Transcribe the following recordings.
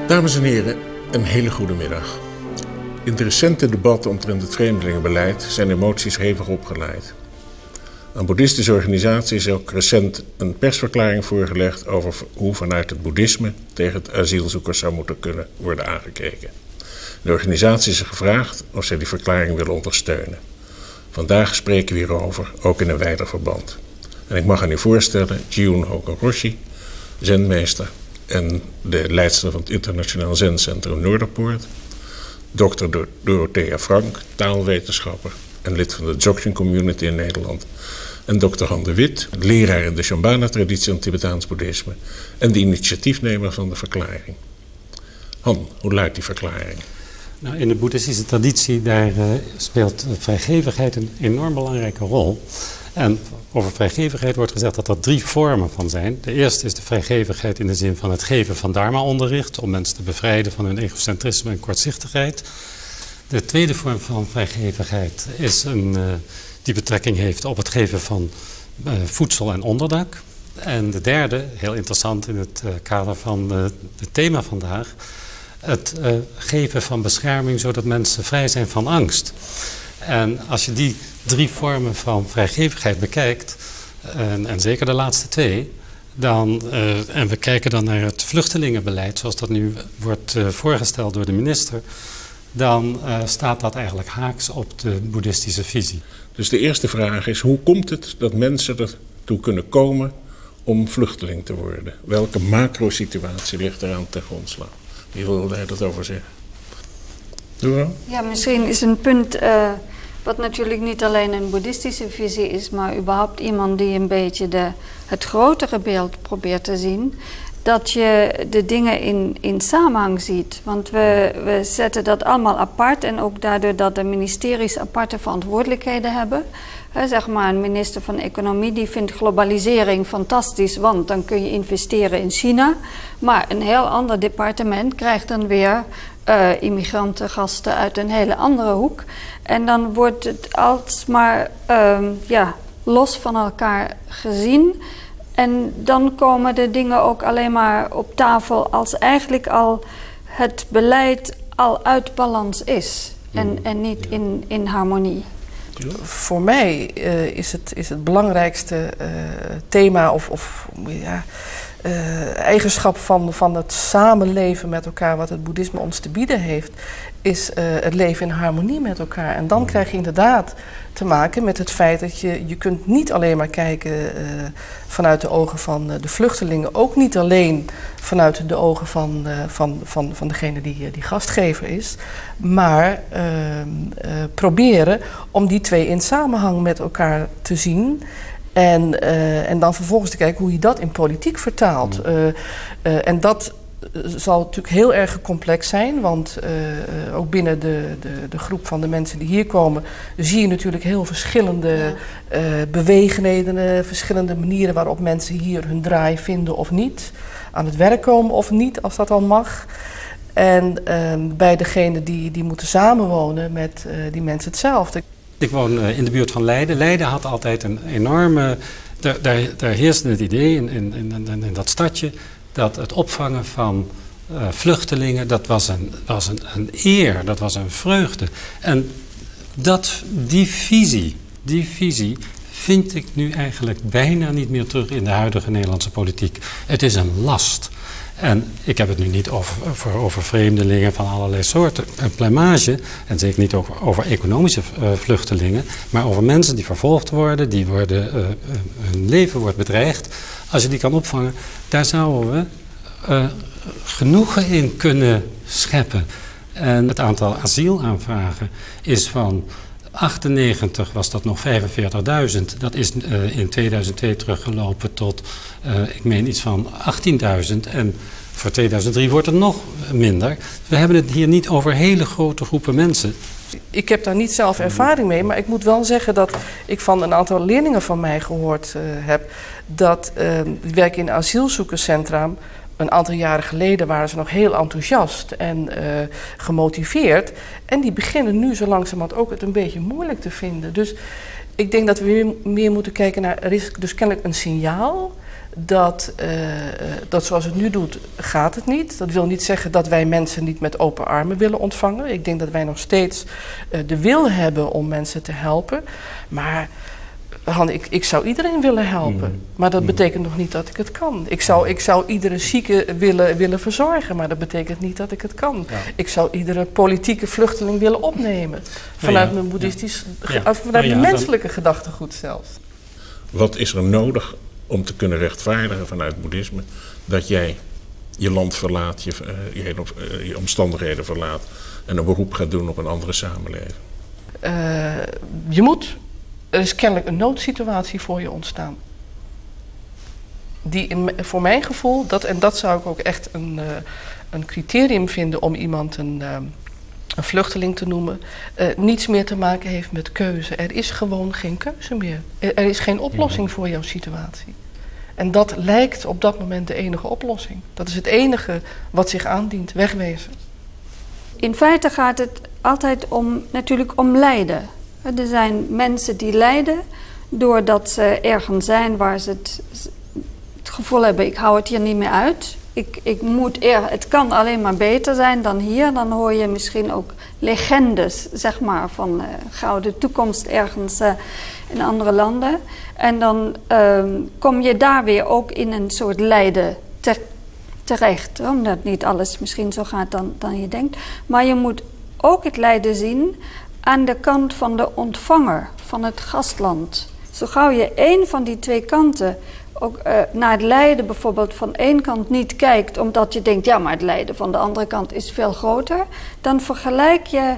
Dames en heren, een hele goede middag. In het recente debat omtrent het vreemdelingenbeleid zijn emoties hevig opgeleid. Aan boeddhistische organisaties is ook recent een persverklaring voorgelegd over hoe vanuit het boeddhisme tegen het asielzoekers zou moeten kunnen worden aangekeken. De organisatie is gevraagd of zij die verklaring willen ondersteunen. Vandaag spreken we hierover, ook in een wijder verband. En ik mag aan u voorstellen Jiyun Hoken Roshi, zenmeester en de leidster van het Internationaal Zencentrum Noorderpoort, Dr. Dorothea Frank, taalwetenschapper en lid van de Dzogchen Community in Nederland, en Dr. Han de Wit, leraar in de Shambhala-traditie en Tibetaans boeddhisme en de initiatiefnemer van de verklaring. Han, hoe luidt die verklaring? Nou, in de boeddhistische traditie daar speelt vrijgevigheid een enorm belangrijke rol. En over vrijgevigheid wordt gezegd dat er 3 vormen van zijn. De eerste is de vrijgevigheid in de zin van het geven van dharma-onderricht, om mensen te bevrijden van hun egocentrisme en kortzichtigheid. De tweede vorm van vrijgevigheid is die betrekking heeft op het geven van voedsel en onderdak. En de derde, heel interessant in het kader van het thema vandaag, het geven van bescherming zodat mensen vrij zijn van angst. En als je die 3 vormen van vrijgevigheid bekijkt, en zeker de laatste 2, en we kijken dan naar het vluchtelingenbeleid zoals dat nu wordt voorgesteld door de minister, dan staat dat eigenlijk haaks op de boeddhistische visie. Dus de eerste vraag is, hoe komt het dat mensen ertoe kunnen komen om vluchteling te worden? Welke macro-situatie ligt eraan ten grondslag? Wie wil daar dat over zeggen? Doe ja, misschien is een punt wat natuurlijk niet alleen een boeddhistische visie is, maar überhaupt iemand die een beetje het grotere beeld probeert te zien, dat je de dingen in samenhang ziet. Want we zetten dat allemaal apart en ook daardoor dat de ministeries aparte verantwoordelijkheden hebben. Zeg maar een minister van Economie die vindt globalisering fantastisch, want dan kun je investeren in China. Maar een heel ander departement krijgt dan weer immigrantengasten uit een hele andere hoek. En dan wordt het alsmaar los van elkaar gezien. En dan komen de dingen ook alleen maar op tafel als eigenlijk al het beleid al uit balans is. En niet in harmonie. Voor mij is het belangrijkste thema eigenschap van het samenleven met elkaar wat het boeddhisme ons te bieden heeft, is het leven in harmonie met elkaar. En dan krijg je inderdaad te maken met het feit dat je kunt niet alleen maar kijken vanuit de ogen van de vluchtelingen, ook niet alleen vanuit de ogen van degene die gastgever is, maar proberen om die 2 in samenhang met elkaar te zien. En dan vervolgens te kijken hoe je dat in politiek vertaalt. En dat zal natuurlijk heel erg complex zijn, want ook binnen de groep van de mensen die hier komen zie je natuurlijk heel verschillende beweegredenen, verschillende manieren waarop mensen hier hun draai vinden of niet, aan het werk komen of niet, als dat dan mag. En bij degenen die moeten samenwonen met die mensen hetzelfde. Ik woon in de buurt van Leiden. Leiden had altijd een enorme... Daar heerste het idee in dat stadje dat het opvangen van vluchtelingen, dat was een eer, dat was een vreugde. En die visie vind ik nu eigenlijk bijna niet meer terug in de huidige Nederlandse politiek. Het is een last. En ik heb het nu niet over vreemdelingen van allerlei soorten, een plumage, en zeker niet over economische vluchtelingen, maar over mensen die vervolgd worden, hun leven wordt bedreigd. Als je die kan opvangen, daar zouden we genoegen in kunnen scheppen. En het aantal asielaanvragen is van 98 was dat nog 45.000. Dat is in 2002 teruggelopen tot, ik meen iets van 18.000. En voor 2003 wordt het nog minder. We hebben het hier niet over hele grote groepen mensen. Ik heb daar niet zelf ervaring mee, maar ik moet wel zeggen dat ik van een aantal leerlingen van mij gehoord heb dat die werken in een asielzoekerscentrum. Een aantal jaren geleden waren ze nog heel enthousiast en gemotiveerd. En die beginnen nu zo langzamerhand ook het een beetje moeilijk te vinden. Dus ik denk dat we meer moeten kijken naar, er is dus kennelijk een signaal dat zoals het nu doet, gaat het niet. Dat wil niet zeggen dat wij mensen niet met open armen willen ontvangen. Ik denk dat wij nog steeds de wil hebben om mensen te helpen. Maar Han, ik zou iedereen willen helpen. Maar dat betekent nog niet dat ik het kan. Ik zou iedere zieke willen verzorgen, maar dat betekent niet dat ik het kan. Ja. Ik zou iedere politieke vluchteling willen opnemen. Vanuit mijn boeddhistisch, vanuit mijn menselijke gedachtegoed zelfs. Wat is er nodig om te kunnen rechtvaardigen vanuit boeddhisme dat jij je land verlaat, je omstandigheden verlaat en een beroep gaat doen op een andere samenleving? Er is kennelijk een noodsituatie voor je ontstaan. Die voor mijn gevoel, dat zou ik ook echt een criterium vinden om iemand een vluchteling te noemen, niets meer te maken heeft met keuze. Er is gewoon geen keuze meer. Er is geen oplossing voor jouw situatie. En dat lijkt op dat moment de enige oplossing. Dat is het enige wat zich aandient, wegwezen. In feite gaat het altijd natuurlijk om lijden. Er zijn mensen die lijden doordat ze ergens zijn waar ze het gevoel hebben, ik hou het hier niet meer uit. Het kan alleen maar beter zijn dan hier. Dan hoor je misschien ook legendes, zeg maar, van gouden toekomst ergens in andere landen. En dan kom je daar weer ook in een soort lijden terecht. Omdat niet alles misschien zo gaat dan je denkt. Maar je moet ook het lijden zien aan de kant van de ontvanger, van het gastland. Zo gauw je één van die twee kanten ook naar het lijden bijvoorbeeld van één kant niet kijkt, omdat je denkt, ja, maar het lijden van de andere kant is veel groter, dan vergelijk je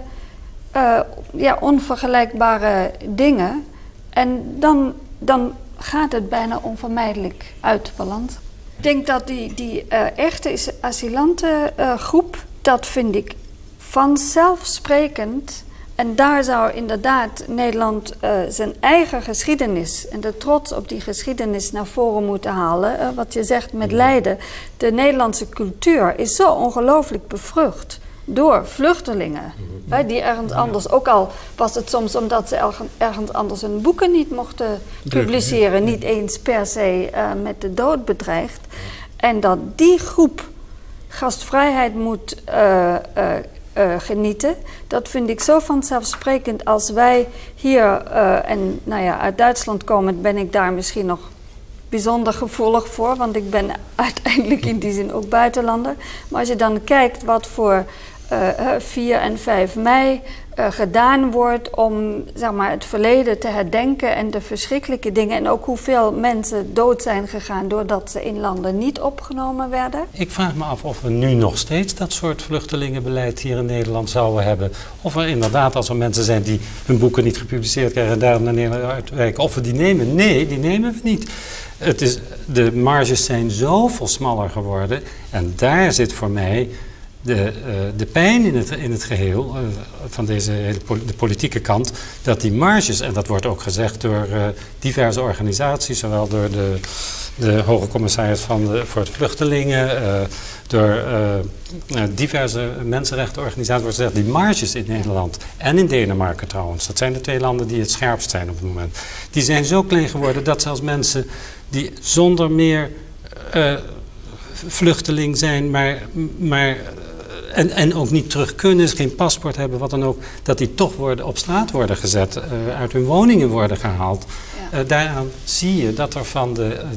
onvergelijkbare dingen en dan gaat het bijna onvermijdelijk uit de balans. Ik denk dat die echte asylantengroep, dat vind ik vanzelfsprekend. En daar zou inderdaad Nederland zijn eigen geschiedenis en de trots op die geschiedenis naar voren moeten halen. Wat je zegt met lijden. De Nederlandse cultuur is zo ongelooflijk bevrucht door vluchtelingen. Die ergens anders, ook al was het soms omdat ze ergens anders hun boeken niet mochten publiceren. Niet eens per se met de dood bedreigd. En dat die groep gastvrijheid moet genieten. Dat vind ik zo vanzelfsprekend. Als wij hier uit Duitsland komen, ben ik daar misschien nog bijzonder gevoelig voor, want ik ben uiteindelijk in die zin ook buitenlander. Maar als je dan kijkt wat voor 4 en 5 mei gedaan wordt om, zeg maar, het verleden te herdenken en de verschrikkelijke dingen en ook hoeveel mensen dood zijn gegaan doordat ze in landen niet opgenomen werden. Ik vraag me af of we nu nog steeds dat soort vluchtelingenbeleid hier in Nederland zouden hebben. Of er inderdaad, als er mensen zijn die hun boeken niet gepubliceerd krijgen en daarom naar Nederland uitwijken, of we die nemen. Nee, die nemen we niet. De marges zijn zoveel smaller geworden en daar zit voor mij de pijn in het geheel van de politieke kant, dat die marges, en dat wordt ook gezegd door diverse organisaties, zowel door de hoge commissaris voor het vluchtelingen, door diverse mensenrechtenorganisaties, wordt gezegd, die marges in Nederland en in Denemarken trouwens, dat zijn de 2 landen die het scherpst zijn op het moment, die zijn zo klein geworden dat zelfs mensen die zonder meer vluchteling zijn, maar en ook niet terug kunnen, geen paspoort hebben, wat dan ook, dat die toch op straat worden gezet, uit hun woningen worden gehaald. Ja. Daaraan zie je dat er van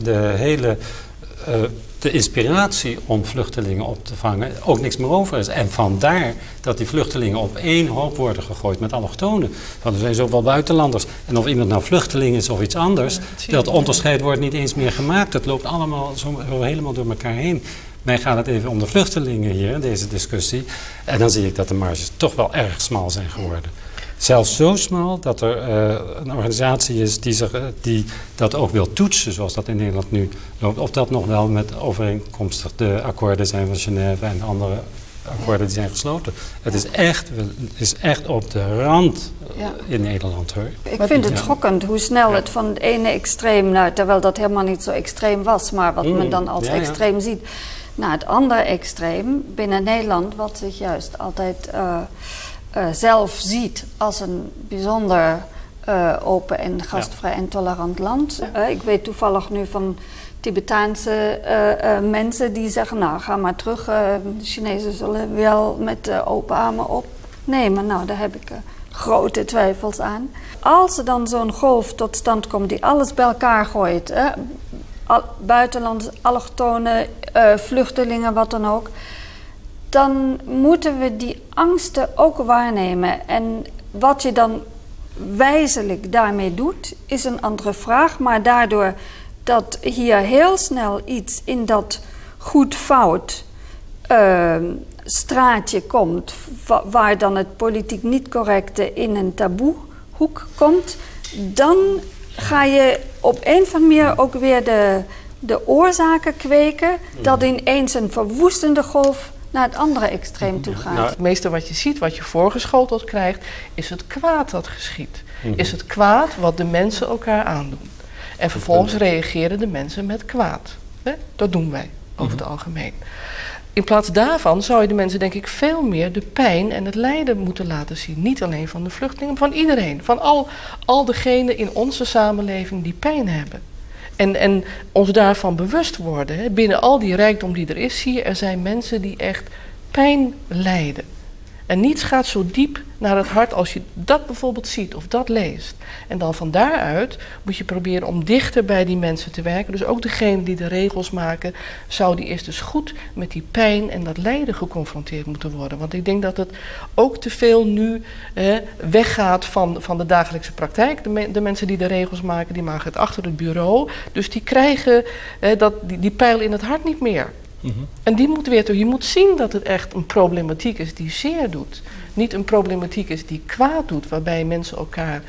de inspiratie om vluchtelingen op te vangen ook niks meer over is. En vandaar dat die vluchtelingen op één hoop worden gegooid met allochtonen. Want er zijn zoveel buitenlanders. En of iemand nou vluchteling is of iets anders, dat onderscheid wordt niet eens meer gemaakt. Het loopt allemaal zo helemaal door elkaar heen. Mij gaat het even om de vluchtelingen hier in deze discussie. En dan zie ik dat de marges toch wel erg smal zijn geworden. Zelfs zo smal dat er een organisatie is die dat ook wil toetsen, zoals dat in Nederland nu loopt. Of dat nog wel met overeenkomstig de akkoorden zijn van Genève en andere akkoorden die zijn gesloten. Het is echt op de rand in Nederland, hoor. Ik vind het schokkend hoe snel het van het ene extreem, terwijl dat helemaal niet zo extreem was, maar wat men dan als extreem ziet, naar het andere extreem binnen Nederland, wat zich juist altijd zelf ziet als een bijzonder open en gastvrij en tolerant land. Ik weet toevallig nu van Tibetaanse mensen die zeggen, nou ga maar terug, de Chinezen zullen wel met open armen opnemen. Nou, daar heb ik grote twijfels aan. Als er dan zo'n golf tot stand komt die alles bij elkaar gooit, buitenlandse, allochtone, vluchtelingen, wat dan ook, dan moeten we die angsten ook waarnemen. En wat je dan wijselijk daarmee doet, is een andere vraag. Maar daardoor dat hier heel snel iets in dat goed-fout straatje komt, waar dan het politiek niet correcte in een taboehoek komt, dan ga je op een of andere manier ook weer de oorzaken kweken, dat ineens een verwoestende golf naar het andere extreem toe gaat. Nou, het meeste wat je ziet, wat je voorgeschoteld krijgt, is het kwaad dat geschiet. Is het kwaad wat de mensen elkaar aandoen. En vervolgens reageren de mensen met kwaad. Dat doen wij over het algemeen. In plaats daarvan zou je de mensen, denk ik, veel meer de pijn en het lijden moeten laten zien. Niet alleen van de vluchtelingen, maar van iedereen. Van al degenen in onze samenleving die pijn hebben. En ons daarvan bewust worden. Binnen al die rijkdom die er is, zie je, er zijn mensen die echt pijn lijden. En niets gaat zo diep naar het hart als je dat bijvoorbeeld ziet of dat leest. En dan van daaruit moet je proberen om dichter bij die mensen te werken. Dus ook degene die de regels maken, zou die eerst eens goed met die pijn en dat lijden geconfronteerd moeten worden. Want ik denk dat het ook te veel nu weggaat van de dagelijkse praktijk. De mensen die de regels maken, die maken het achter het bureau. Dus die krijgen die pijl in het hart niet meer. En die moet weer toe. Je moet zien dat het echt een problematiek is die zeer doet. Niet een problematiek is die kwaad doet, waarbij mensen elkaar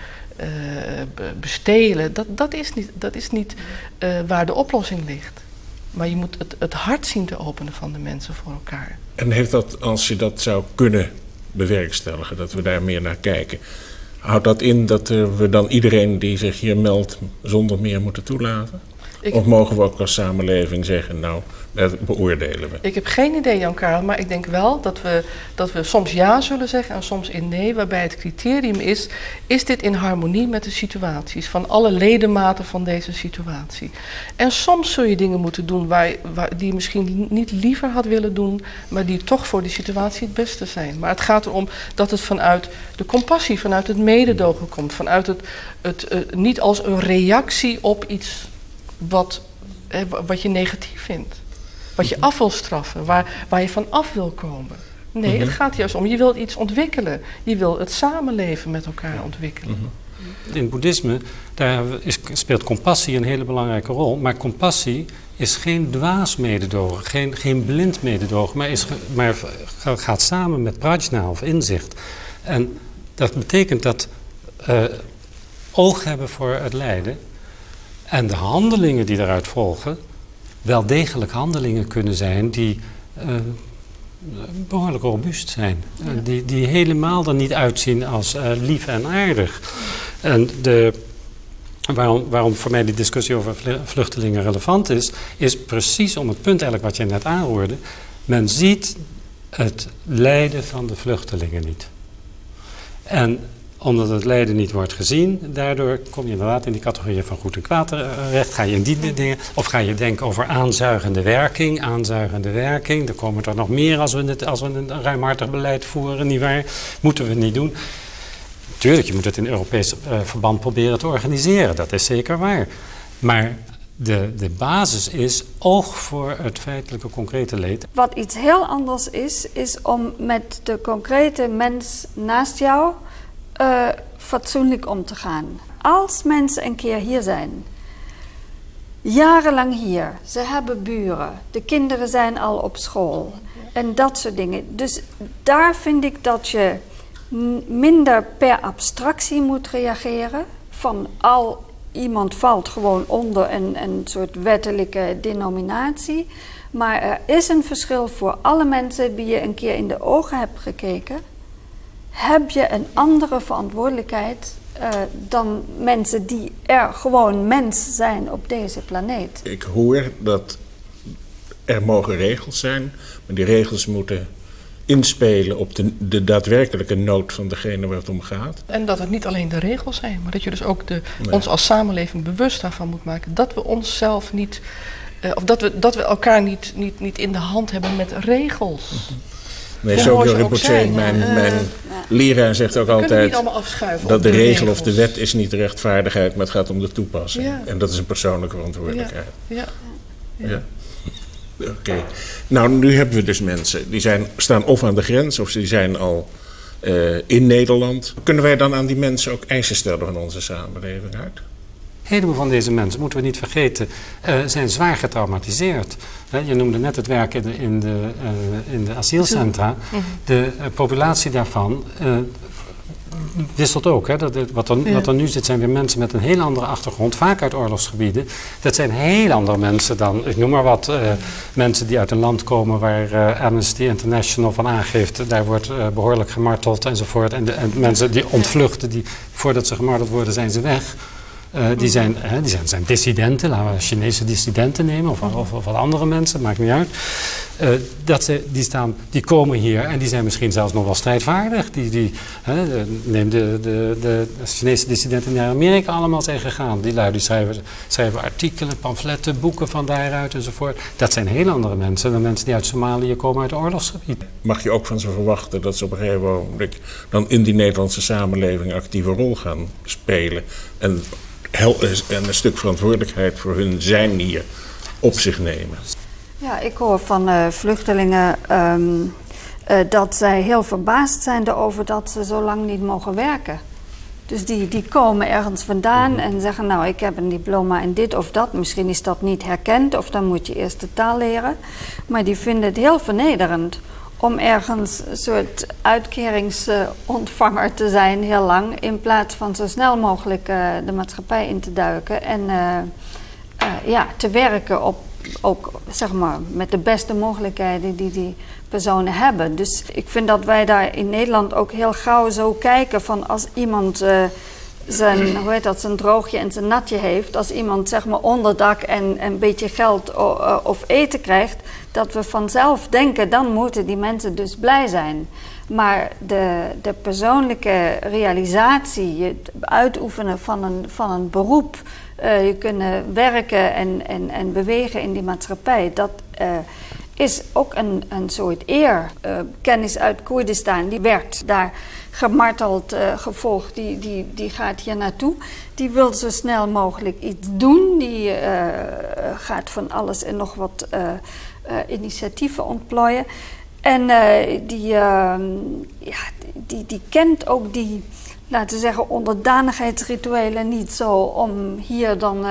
bestelen. Dat is niet waar de oplossing ligt. Maar je moet het hart zien te openen van de mensen voor elkaar. En heeft dat, als je dat zou kunnen bewerkstelligen, dat we daar meer naar kijken, houdt dat in dat we dan iedereen die zich hier meldt zonder meer moeten toelaten? Of mogen we ook als samenleving zeggen, nou, dat beoordelen we? Ik heb geen idee, Jan-Karel, maar ik denk wel dat we soms ja zullen zeggen en soms in nee, waarbij het criterium is dit in harmonie met de situaties van alle ledematen van deze situatie? En soms zul je dingen moeten doen die je misschien niet liever had willen doen, maar die toch voor die situatie het beste zijn. Maar het gaat erom dat het vanuit de compassie, vanuit het mededogen komt, vanuit het niet als een reactie op iets wat je negatief vindt. Wat je af wil straffen, waar je van af wil komen. Nee, het gaat juist om, je wilt iets ontwikkelen. Je wil het samenleven met elkaar ontwikkelen. In het boeddhisme speelt compassie een hele belangrijke rol. Maar compassie is geen dwaas mededogen, geen blind mededogen. Maar gaat samen met prajna of inzicht. En dat betekent dat oog hebben voor het lijden. En de handelingen die daaruit volgen, wel degelijk handelingen kunnen zijn die behoorlijk robuust zijn. Ja. Die helemaal er niet uitzien als lief en aardig. En waarom voor mij die discussie over vluchtelingen relevant is precies om het punt eigenlijk wat jij net aanroerde. Men ziet het lijden van de vluchtelingen niet. En omdat het lijden niet wordt gezien, daardoor kom je inderdaad in die categorieën van goed en kwaad terecht. Ga je in die dingen, of ga je denken over aanzuigende werking. Er komen er nog meer als we een ruimhartig beleid voeren, nietwaar? Moeten we het niet doen. Tuurlijk, je moet het in Europees verband proberen te organiseren, dat is zeker waar. Maar de basis is oog voor het feitelijke concrete leed. Wat iets heel anders is om met de concrete mens naast jou fatsoenlijk om te gaan. Als mensen een keer hier zijn, jarenlang hier, ze hebben buren, de kinderen zijn al op school en dat soort dingen. Dus daar vind ik dat je minder per abstractie moet reageren. Van iemand valt gewoon onder een soort wettelijke denominatie. Maar er is een verschil voor alle mensen die je een keer in de ogen hebt gekeken. Heb je een andere verantwoordelijkheid dan mensen die er gewoon mens zijn op deze planeet? Ik hoor dat er mogen regels zijn, maar die regels moeten inspelen op de daadwerkelijke nood van degene waar het om gaat. En dat het niet alleen de regels zijn, maar dat je dus ook ons als samenleving bewust daarvan moet maken dat we onszelf niet of dat we elkaar niet in de hand hebben met regels. Nee, Sogdio Rinpoche, mijn leraar zegt ook altijd dat de regel of de wet is niet de rechtvaardigheid, maar het gaat om de toepassing. Ja. En dat is een persoonlijke verantwoordelijkheid. Ja. Oké. Nou, nu hebben we dus mensen die staan of aan de grens of die zijn al in Nederland. Kunnen wij dan aan die mensen ook eisen stellen van onze samenleving uit? Een heleboel van deze mensen, moeten we niet vergeten, zijn zwaar getraumatiseerd. Je noemde net het werk in de asielcentra. De populatie daarvan wisselt ook. Hè. Wat er nu zit zijn weer mensen met een heel andere achtergrond, vaak uit oorlogsgebieden. Dat zijn heel andere mensen dan, ik noem maar wat, mensen die uit een land komen waar Amnesty International van aangeeft, daar wordt behoorlijk gemarteld enzovoort. En mensen die ontvluchten, voordat ze gemarteld worden, zijn ze weg. Die zijn dissidenten, laten we Chinese dissidenten nemen of wat andere mensen, maakt niet uit. Die komen hier en die zijn misschien zelfs nog wel strijdvaardig. Neem de Chinese dissidenten die naar Amerika allemaal zijn gegaan. Die lui die schrijven artikelen, pamfletten, boeken van daaruit enzovoort. Dat zijn heel andere mensen dan mensen die uit Somalië komen uit het oorlogsgebied. Mag je ook van ze verwachten dat ze op een gegeven moment dan in die Nederlandse samenleving een actieve rol gaan spelen en een stuk verantwoordelijkheid voor hun zijn hier op zich nemen? Ja, ik hoor van vluchtelingen dat zij heel verbaasd zijn erover dat ze zo lang niet mogen werken. Dus die komen ergens vandaan en zeggen, nou, ik heb een diploma in dit of dat. Misschien is dat niet herkend of dan moet je eerst de taal leren. Maar die vinden het heel vernederend om ergens een soort uitkeringsontvanger te zijn heel lang, in plaats van zo snel mogelijk de maatschappij in te duiken en te werken op, ook zeg maar, met de beste mogelijkheden die personen hebben. Dus ik vind dat wij daar in Nederland ook heel gauw zo kijken van als iemand zijn droogje en zijn natje heeft, als iemand zeg maar onderdak en een beetje geld of eten krijgt, dat we vanzelf denken, dan moeten die mensen dus blij zijn. Maar de persoonlijke realisatie, het uitoefenen van een beroep, je kunnen werken en bewegen in die maatschappij, dat is ook een soort eer. Kennis uit Koerdistan, die werd daar gemarteld, gevolgd, die gaat hier naartoe. Die wil zo snel mogelijk iets doen. Die gaat van alles en nog wat initiatieven ontplooien. En die kent ook die, laten we zeggen, onderdanigheidsrituelen niet zo om hier dan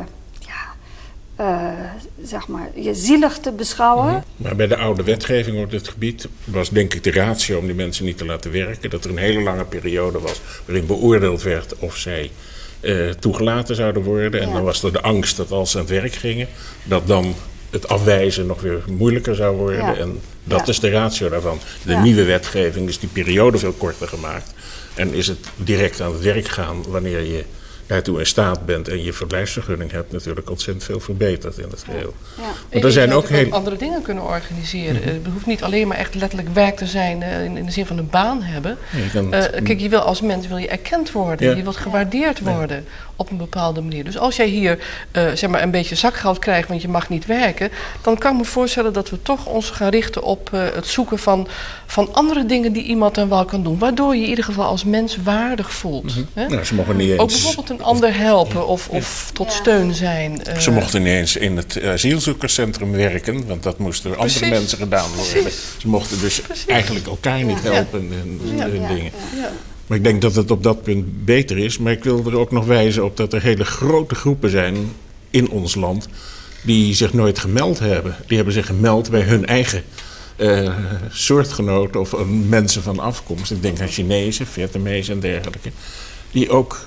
zeg maar, je zielig te beschouwen. Maar bij de oude wetgeving op dit gebied was denk ik de ratio om die mensen niet te laten werken. Dat er een hele lange periode was waarin beoordeeld werd of zij toegelaten zouden worden. En dan was er de angst dat als ze aan het werk gingen, dat dan het afwijzen nog weer moeilijker zou worden. Ja. En dat is de ratio daarvan. De nieuwe wetgeving is die periode veel korter gemaakt. En is het direct aan het werk gaan wanneer je daartoe in staat bent en je verblijfsvergunning hebt, natuurlijk ontzettend veel verbeterd in het geheel. Ja. Maar er zijn ook andere dingen kunnen organiseren. Het hoeft niet alleen maar echt letterlijk werk te zijn in de zin van een baan hebben. Kijk, je wil als mens erkend worden, je wilt gewaardeerd worden op een bepaalde manier. Dus als jij hier zeg maar een beetje zakgeld krijgt, want je mag niet werken, dan kan ik me voorstellen dat we toch ons gaan richten op het zoeken van andere dingen die iemand dan wel kan doen, waardoor je in ieder geval als mens waardig voelt. Nou, ze mogen niet eens, ook bijvoorbeeld een ander helpen of tot steun zijn. Ze mochten niet eens in het asielzoekerscentrum werken, want dat moest door andere mensen gedaan worden. Ze mochten dus eigenlijk elkaar niet helpen in dingen. Ja. Maar ik denk dat het op dat punt beter is. Maar ik wil er ook nog wijzen op dat er hele grote groepen zijn in ons land die zich nooit gemeld hebben. Die hebben zich gemeld bij hun eigen soortgenoten of mensen van afkomst. Ik denk aan Chinezen, Vietnamezen en dergelijke. Die ook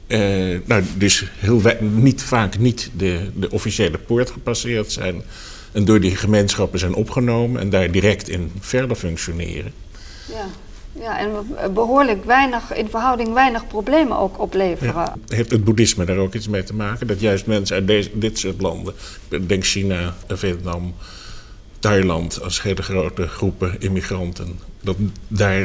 dus vaak niet de officiële poort gepasseerd zijn. En door die gemeenschappen zijn opgenomen en daar direct in verder functioneren. Ja, en behoorlijk in verhouding weinig problemen ook opleveren. Ja. Heeft het boeddhisme daar ook iets mee te maken? Dat juist mensen uit dit soort landen, denk China, Vietnam, Thailand, als hele grote groepen immigranten, dat daar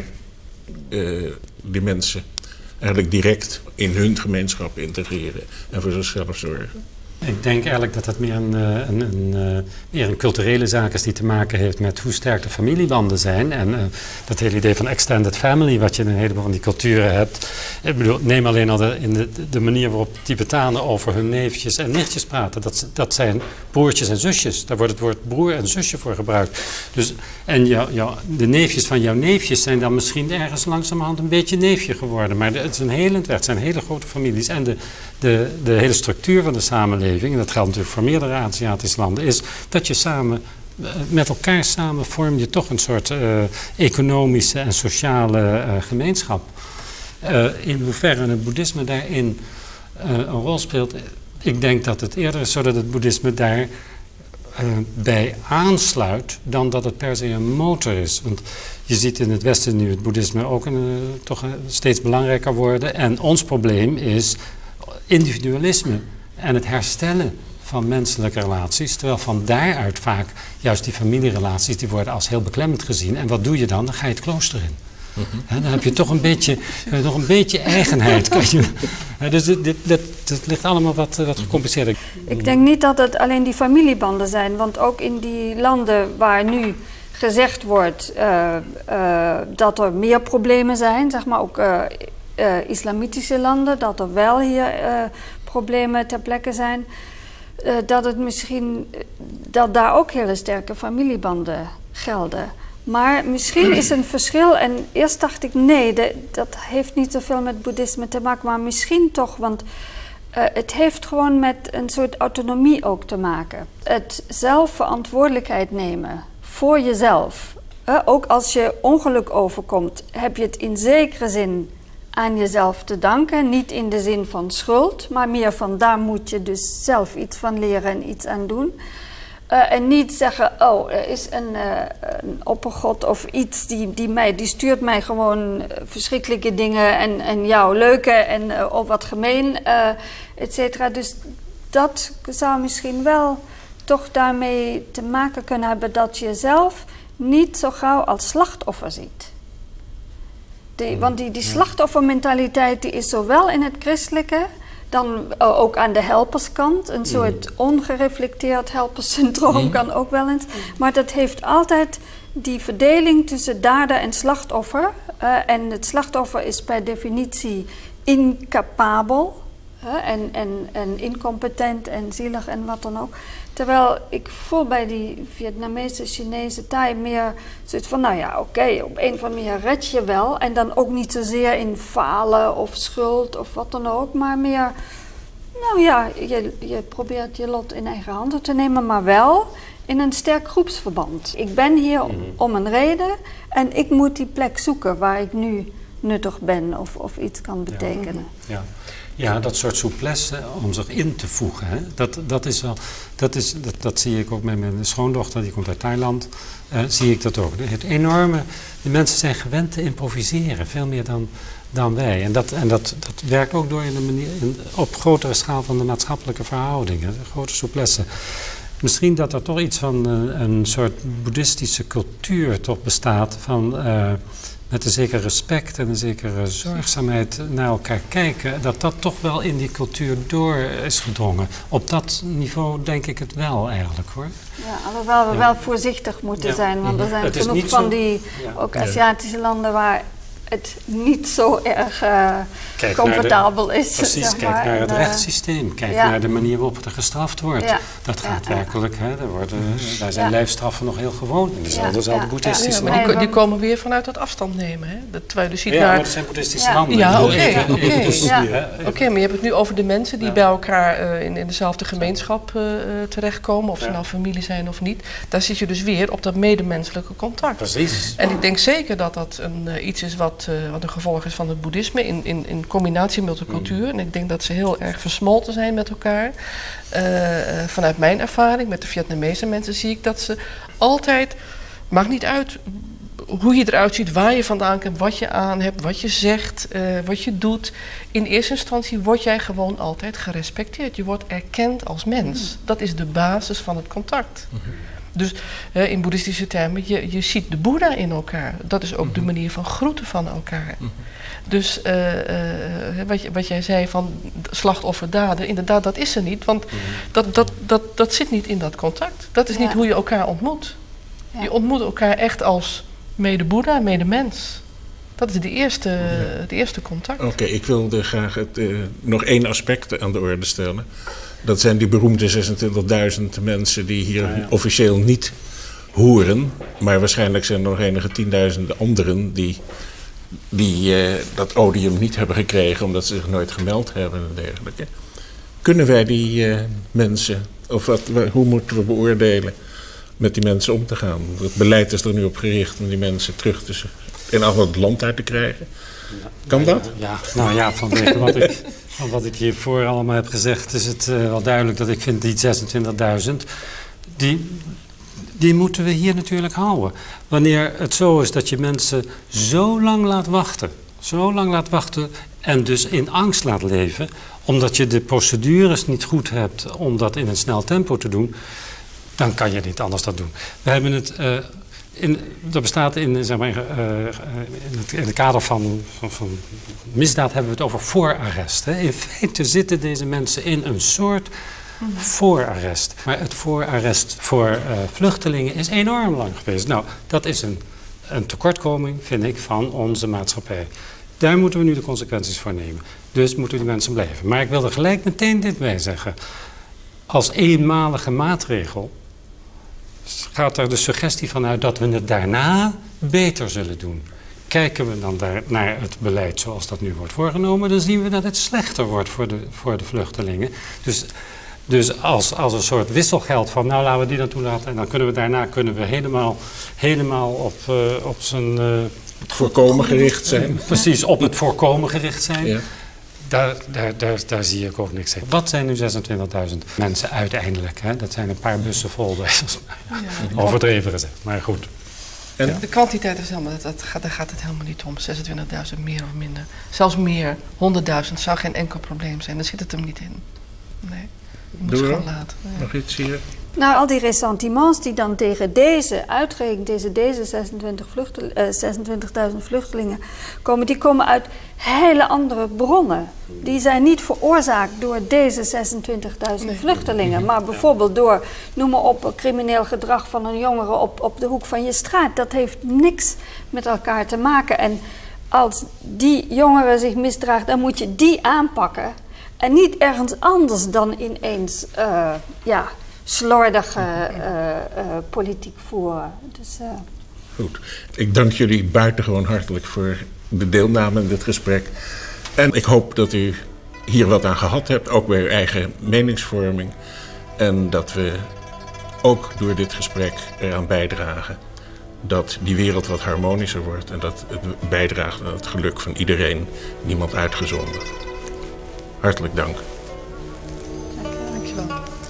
die mensen eigenlijk direct in hun gemeenschap integreren en voor zichzelf zorgen? Ik denk eigenlijk dat het meer een culturele zaak is die te maken heeft met hoe sterk de familiebanden zijn. En dat hele idee van extended family, wat je in een heleboel van die culturen hebt. Ik bedoel, neem alleen al de manier waarop Tibetanen over hun neefjes en nichtjes praten. Dat zijn broertjes en zusjes. Daar wordt het woord broer en zusje voor gebruikt. Dus, en de neefjes van jouw neefjes zijn dan misschien ergens langzamerhand een beetje neefje geworden. Maar het is een helend weg. Het zijn hele grote families. En de hele structuur van de samenleving, en dat geldt natuurlijk voor meerdere Aziatische landen, is dat je samen, met elkaar samen vorm je toch een soort economische en sociale gemeenschap. In hoeverre het boeddhisme daarin een rol speelt, ik denk dat het eerder is zo dat het boeddhisme daar bij aansluit dan dat het per se een motor is. Want je ziet in het Westen nu het boeddhisme ook toch steeds belangrijker worden. En ons probleem is individualisme en het herstellen van menselijke relaties. Terwijl van daaruit vaak juist die familierelaties die worden als heel beklemmend gezien. En wat doe je dan? Dan ga je het klooster in. Dan heb je toch een beetje eigenheid. Dus dat ligt allemaal wat gecompliceerder. Ik denk niet dat het alleen die familiebanden zijn. Want ook in die landen waar nu gezegd wordt dat er meer problemen zijn, zeg maar ook islamitische landen, dat er wel hier problemen ter plekke zijn, dat daar ook hele sterke familiebanden gelden. Maar misschien is een verschil, en eerst dacht ik nee, dat heeft niet zoveel met boeddhisme te maken, maar misschien toch, want het heeft gewoon met een soort autonomie ook te maken. Het zelf verantwoordelijkheid nemen voor jezelf. Ook als je ongeluk overkomt, heb je het in zekere zin aan jezelf te danken. Niet in de zin van schuld, maar meer van daar moet je dus zelf iets van leren en iets aan doen. En niet zeggen, oh, er is een oppergod of iets die stuurt mij gewoon verschrikkelijke dingen en jou leuke en wat gemeen, et cetera. Dus dat zou misschien wel toch daarmee te maken kunnen hebben dat je jezelf niet zo gauw als slachtoffer ziet. Want die slachtoffermentaliteit die is zowel in het christelijke, dan ook aan de helperskant. Een soort ongereflecteerd helperssyndroom kan ook wel eens. Maar dat heeft altijd die verdeling tussen dader en slachtoffer. En het slachtoffer is per definitie incapabel. En incompetent en zielig en wat dan ook. Terwijl ik voel bij die Vietnamese, Chinese Thai meer zoiets van, nou ja, oké, op een of andere manier red je wel. En dan ook niet zozeer in falen of schuld of wat dan ook. Maar meer, nou ja, je probeert je lot in eigen handen te nemen, maar wel in een sterk groepsverband. Ik ben hier om een reden en ik moet die plek zoeken waar ik nu nuttig ben of iets kan betekenen. Ja. Ja, dat soort souplesse om zich in te voegen. Hè? Dat zie ik ook met mijn schoondochter, die komt uit Thailand. Zie ik dat ook. De mensen zijn gewend te improviseren, veel meer dan wij. En dat werkt ook door op grotere schaal van de maatschappelijke verhoudingen. Grote souplesse. Misschien dat er toch iets van een soort boeddhistische cultuur toch bestaat van met een zeker respect en een zekere zorgzaamheid naar elkaar kijken, dat toch wel in die cultuur door is gedrongen. Op dat niveau denk ik het wel eigenlijk, hoor. Ja, alhoewel we wel voorzichtig moeten zijn, want er zijn genoeg van die ook Aziatische landen waar het niet zo erg comfortabel is. Precies, zeg maar. Kijk naar het rechtssysteem. Kijk naar de manier waarop er gestraft wordt. Ja. Dat gaat werkelijk, daar zijn lijfstraffen nog heel gewoon. En dezelfde boeddhistische landen. Maar die komen weer vanuit het afstand nemen. Hè? Terwijl je ziet maar dat zijn boeddhistische landen. Ja, oké, maar je hebt het nu over de mensen die bij elkaar in dezelfde gemeenschap terechtkomen. Of ze nou familie zijn of niet. Daar zit je dus weer op dat medemenselijke contact. Precies. En ik denk zeker dat dat iets is wat een gevolg is van het boeddhisme in combinatie met de cultuur. En ik denk dat ze heel erg versmolten zijn met elkaar. Vanuit mijn ervaring met de Vietnamese mensen zie ik dat ze altijd, maakt niet uit hoe je eruit ziet, waar je vandaan komt, wat je aan hebt, wat je zegt, wat je doet. In eerste instantie word jij gewoon altijd gerespecteerd. Je wordt erkend als mens. Dat is de basis van het contact. Dus in boeddhistische termen, je ziet de Boeddha in elkaar. Dat is ook de manier van groeten van elkaar. Dus wat jij zei van slachtofferdaden, inderdaad, dat is er niet. Want dat zit niet in dat contact. Dat is niet hoe je elkaar ontmoet. Ja. Je ontmoet elkaar echt als mede-Boeddha, mede-mens. Dat is het eerste contact. Oké, ik wilde graag nog 1 aspect aan de orde stellen. Dat zijn die beroemde 26.000 mensen die hier officieel niet horen. Maar waarschijnlijk zijn er nog enige 10.000 anderen die dat odium niet hebben gekregen omdat ze zich nooit gemeld hebben en dergelijke. Kunnen wij die mensen, of hoe moeten we beoordelen met die mensen om te gaan? Het beleid is er nu op gericht om die mensen terug in het land uit te krijgen. Kan dat? Ja, nou ja, vanwege wat ik hiervoor allemaal heb gezegd is het wel duidelijk dat ik vind die 26.000, die moeten we hier natuurlijk houden. Wanneer het zo is dat je mensen zo lang laat wachten en dus in angst laat leven, omdat je de procedures niet goed hebt om dat in een snel tempo te doen, dan kan je niet anders dan doen. We hebben het... dat bestaat in het kader van misdaad hebben we het over voorarrest. Hè. In feite zitten deze mensen in een soort voorarrest. Maar het voorarrest voor vluchtelingen is enorm lang geweest. Nou, dat is een tekortkoming, vind ik, van onze maatschappij. Daar moeten we nu de consequenties voor nemen. Dus moeten die mensen blijven. Maar ik wil er gelijk meteen dit bij zeggen. Als eenmalige maatregel gaat er de suggestie van uit dat we het daarna beter zullen doen. Kijken we dan naar het beleid zoals dat nu wordt voorgenomen, dan zien we dat het slechter wordt voor de vluchtelingen. Dus als een soort wisselgeld van, nou laten we die dan toelaten en dan kunnen we daarna helemaal op zijn... voorkomen gericht zijn. Precies, op het voorkomen gericht zijn. Ja. Daar zie ik ook niks in. Wat zijn nu 26.000 mensen uiteindelijk? Hè? Dat zijn een paar bussen vol, overdreven gezegd, maar goed. En de kwantiteit is helemaal, daar gaat het helemaal niet om. 26.000 meer of minder. Zelfs meer, 100.000 zou geen enkel probleem zijn. Daar zit het hem niet in. Nee, je moet het gewoon laten. Ja. Nog iets hier? Nou, al die ressentiments die dan tegen deze 26.000 vluchtelingen komen, die komen uit hele andere bronnen. Die zijn niet veroorzaakt door deze 26.000 vluchtelingen, maar bijvoorbeeld door, noem maar op, crimineel gedrag van een jongere op de hoek van je straat. Dat heeft niks met elkaar te maken. En als die jongere zich misdraagt, dan moet je die aanpakken en niet ergens anders dan ineens, slordige politiek voeren. Dus, Goed. Ik dank jullie buitengewoon hartelijk voor de deelname in dit gesprek. En ik hoop dat u hier wat aan gehad hebt, ook bij uw eigen meningsvorming. En dat we ook door dit gesprek eraan bijdragen dat die wereld wat harmonischer wordt. En dat het bijdraagt aan het geluk van iedereen, niemand uitgezonderd. Hartelijk dank. Dankjewel.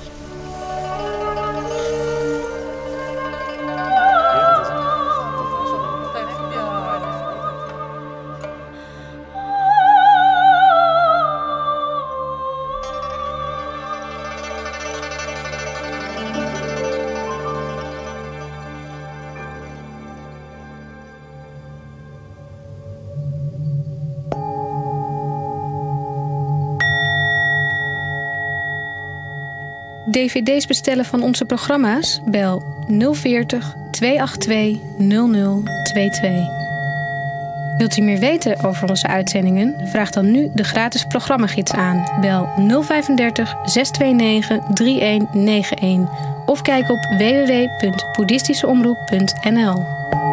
DVD's bestellen van onze programma's? Bel 040 282 0022. Wilt u meer weten over onze uitzendingen? Vraag dan nu de gratis programmagids aan. Bel 035 629 3191 of kijk op www.boeddhistischeomroep.nl.